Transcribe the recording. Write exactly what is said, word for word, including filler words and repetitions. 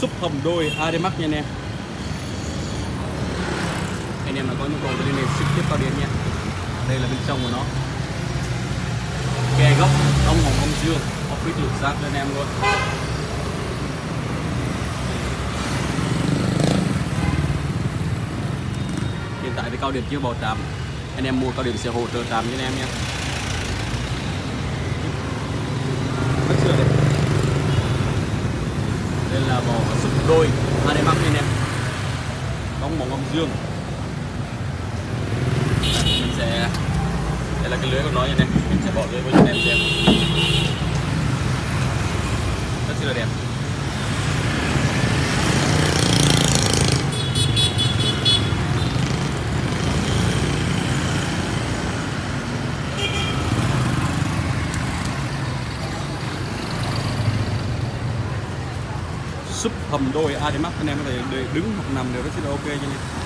súp hầm đôi Adimax nha anh em. Anh em là có nhu cầu thì liên hệ trực tiếp vào điện nha. Đây là bên trong của nó, kè góc ống hồng âm dương, office lục giác cho anh em luôn. Hiện tại thì cao điểm chưa bỏ trạm, anh em mua cao điểm sẽ hỗ trợ trạm cho anh em nha. Rất sửa đấy. Đây là vỏ súp đôi Adimax anh em, ống mỏng âm dương. Mình sẽ, đây là cái lưới của nó nha anh em, mình sẽ bỏ lưới vào cho anh em xem. Rất là đẹp. Súp hầm đôi Adimax anh em có thể đứng hoặc nằm đều rất là ok cho anh em.